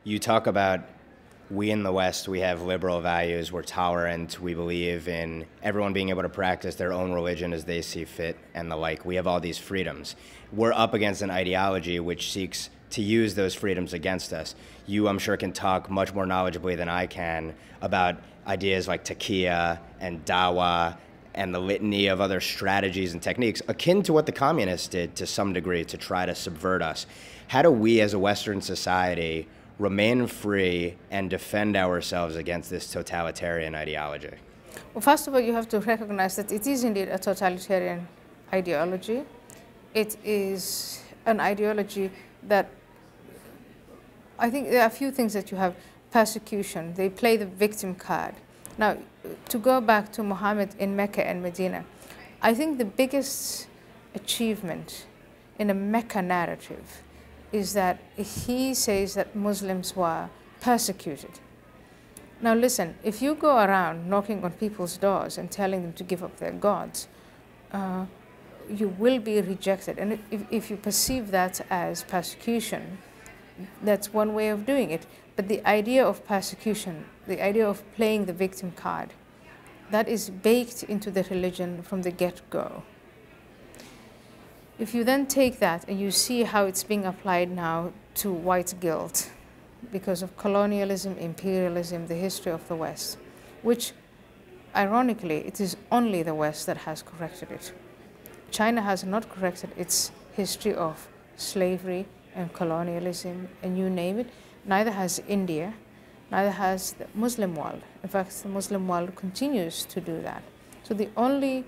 You talk about we in the West, we have liberal values, we're tolerant, we believe in everyone being able to practice their own religion as they see fit and the like. We have all these freedoms. We're up against an ideology which seeks to use those freedoms against us. You, I'm sure, can talk much more knowledgeably than I can about ideas like taqiyya and dawah and the litany of other strategies and techniques akin to what the communists did to some degree to try to subvert us. How do we as a Western society remain free and defend ourselves against this totalitarian ideology? Well, first of all, you have to recognize that it is indeed a totalitarian ideology. It is an ideology that, I think there are a few things that you have. Persecution, they play the victim card. Now, to go back to Muhammad in Mecca and Medina, I think the biggest achievement in a Mecca narrative is that he says that Muslims were persecuted. Now listen, if you go around knocking on people's doors and telling them to give up their gods, you will be rejected. And if you perceive that as persecution, that's one way of doing it. But the idea of persecution, the idea of playing the victim card, that is baked into the religion from the get-go. If you then take that and you see how it's being applied now to white guilt because of colonialism, imperialism, the history of the West, which ironically, it is only the West that has corrected it. China has not corrected its history of slavery and colonialism and you name it. Neither has India, neither has the Muslim world. In fact, the Muslim world continues to do that. So the only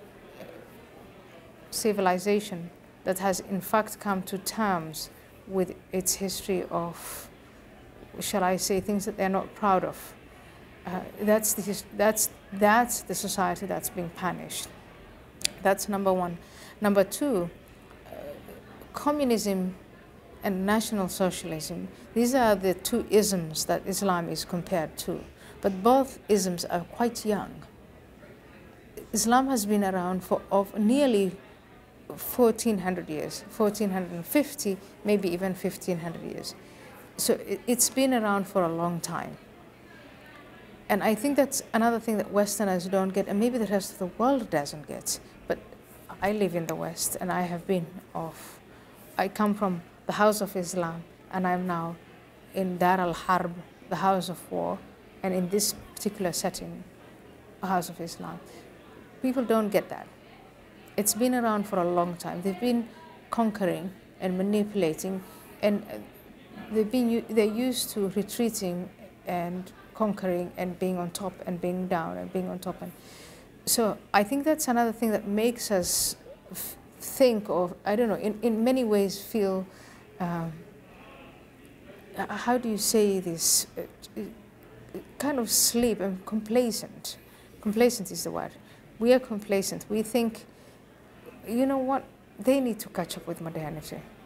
civilization that has in fact come to terms with its history of, shall I say, things that they're not proud of, that's the society that's being punished. That's number one. Number two, communism and National Socialism, these are the two isms that Islam is compared to. But both isms are quite young. Islam has been around for nearly 1,400 years, 1,450, maybe even 1,500 years. So it's been around for a long time. And I think that's another thing that Westerners don't get, and maybe the rest of the world doesn't get. But I live in the West, and I come from the House of Islam, and I'm now in Dar al-Harb, the House of War, and in this particular setting, a House of Islam. People don't get that. It's been around for a long time. They've been conquering and manipulating, and they're used to retreating and conquering and being on top and being down and being on top. And so I think that's another thing that makes us think of, I don't know, in many ways feel, how do you say this, kind of sleep and complacent. Complacent is the word. We are complacent. We think, you know what, they need to catch up with modernity.